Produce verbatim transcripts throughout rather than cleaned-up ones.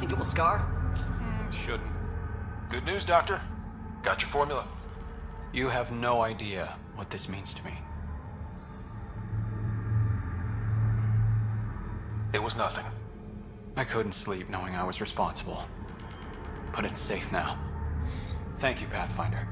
think it will scar? Mm, shouldn't. Good news, Doctor. Got your formula. You have no idea what this means to me. It was nothing. I couldn't sleep knowing I was responsible. But it's safe now. Thank you, Pathfinder.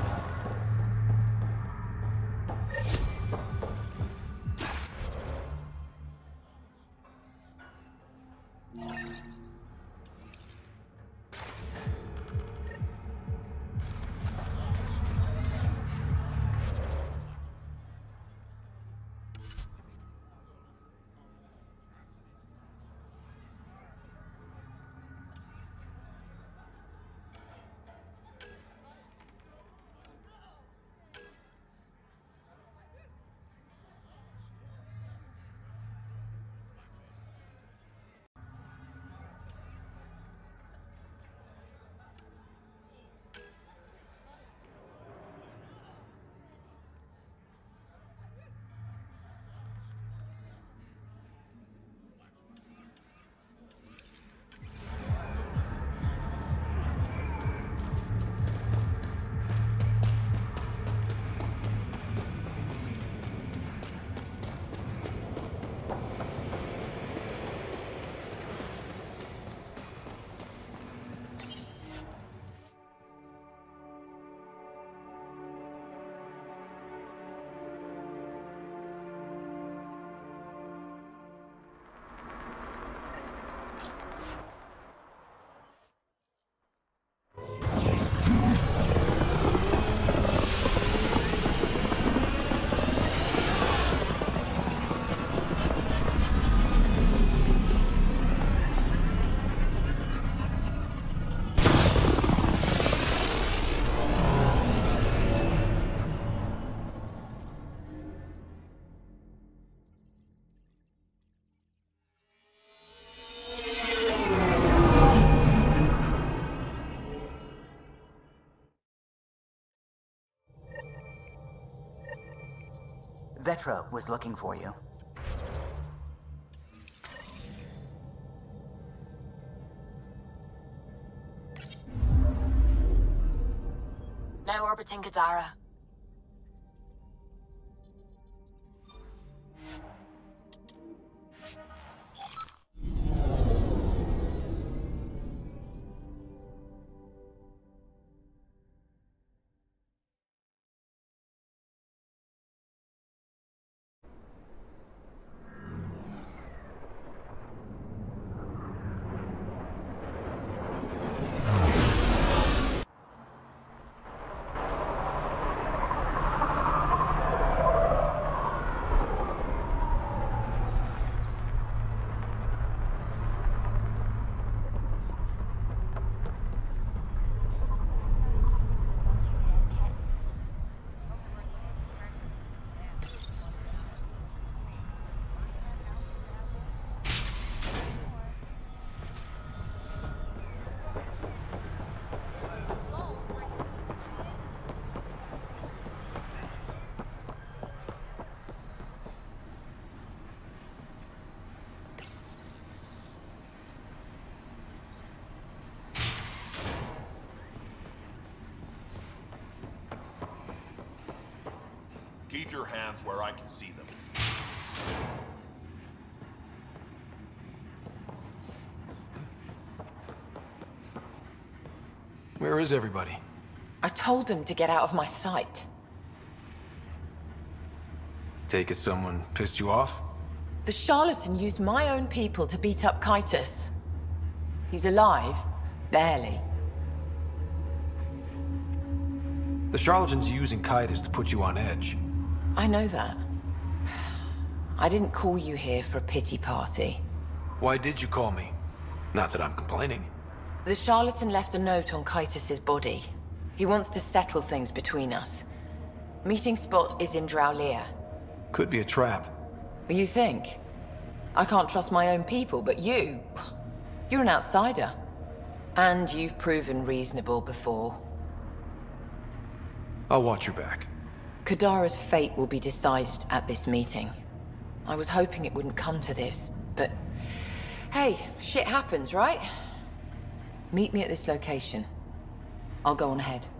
Vetra was looking for you. Now orbiting Kadara. Keep your hands where I can see them. Where is everybody? I told them to get out of my sight. Take it someone pissed you off? The charlatan used my own people to beat up Kaitis. He's alive, barely. The charlatan's using Kaitis to put you on edge. I know that. I didn't call you here for a pity party. Why did you call me? Not that I'm complaining. The charlatan left a note on Kaitis' body. He wants to settle things between us. Meeting spot is in Drowlear. Could be a trap. You think? I can't trust my own people, but you... You're an outsider. And you've proven reasonable before. I'll watch your back. Kadara's fate will be decided at this meeting. I was hoping it wouldn't come to this, but... Hey, shit happens, right? Meet me at this location. I'll go on ahead.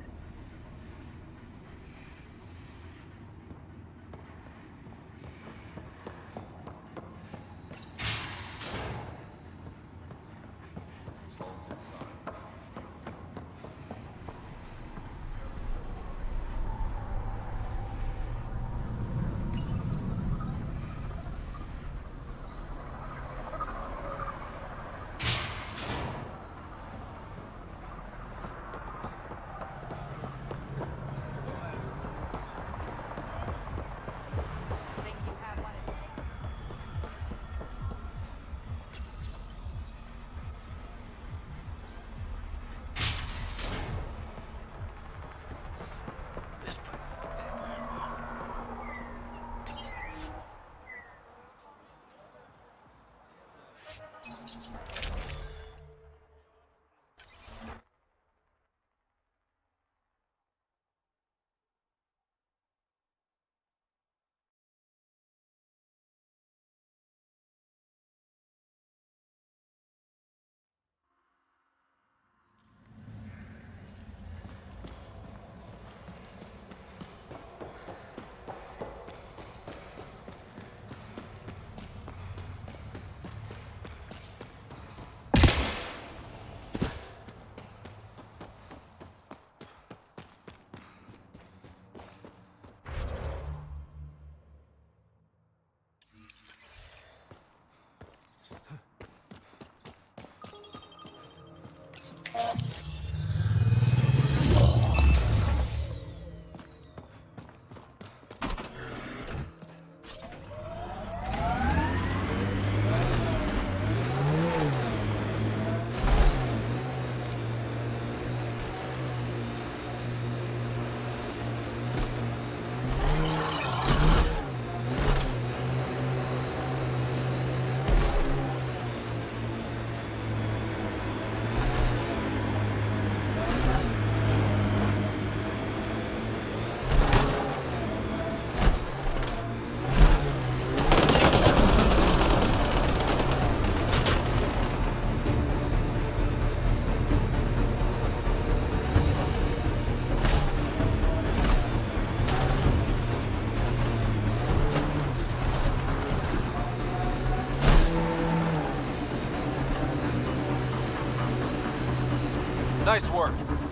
Nice work.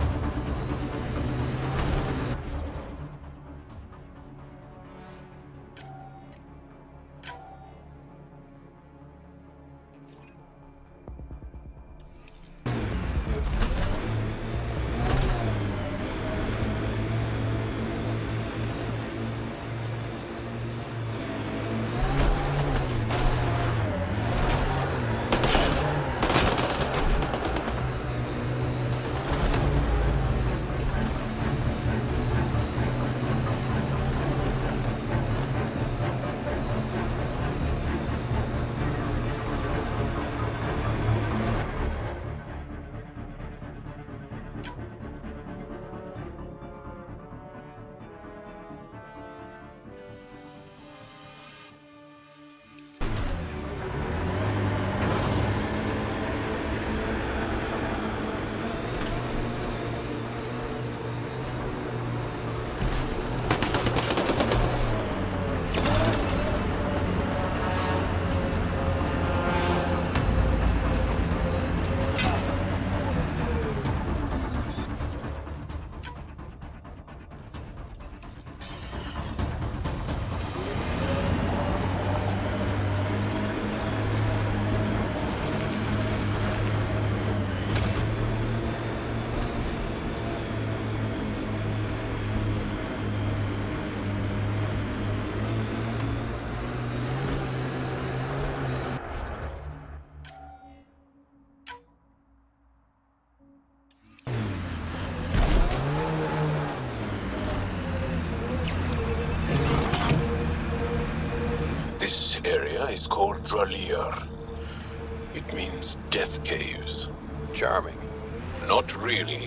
Is called Dralir. It means death caves. Charming. Not really.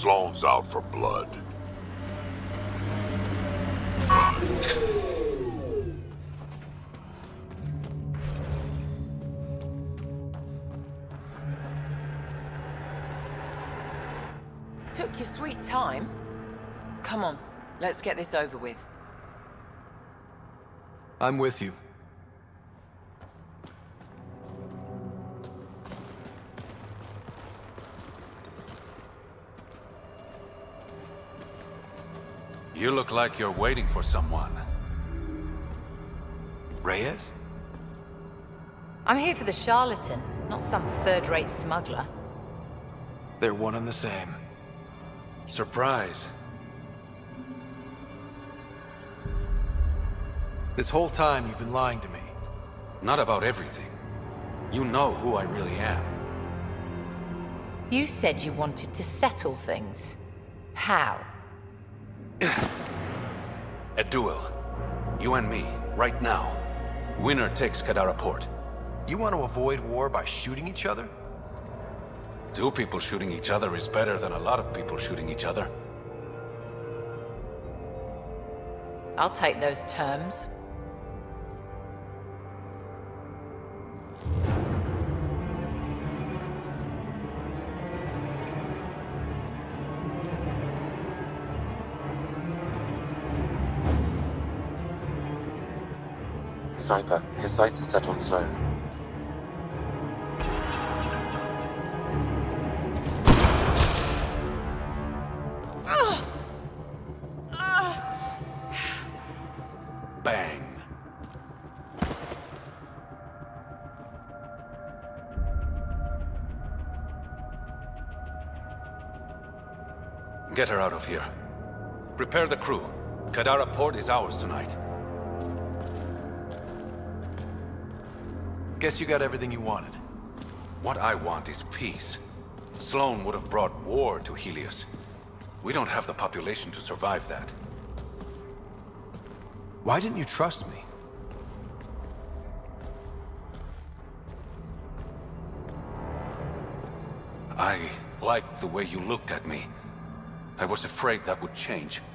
Sloane's out for blood. Took your sweet time. Come on, let's get this over with. I'm with you. You look like you're waiting for someone. Reyes? I'm here for the charlatan, not some third-rate smuggler. They're one and the same. Surprise. This whole time you've been lying to me. Not about everything. You know who I really am. You said you wanted to settle things. How? A duel. You and me, right now. Winner takes Kadara Port. You want to avoid war by shooting each other? Two people shooting each other is better than a lot of people shooting each other. I'll take those terms. Sniper, his sights are set on Sloane. Bang. Get her out of here. Prepare the crew. Kadara Port is ours tonight. Guess you got everything you wanted. What I want is peace. Sloane would have brought war to Helios. We don't have the population to survive that. Why didn't you trust me? I liked the way you looked at me. I was afraid that would change.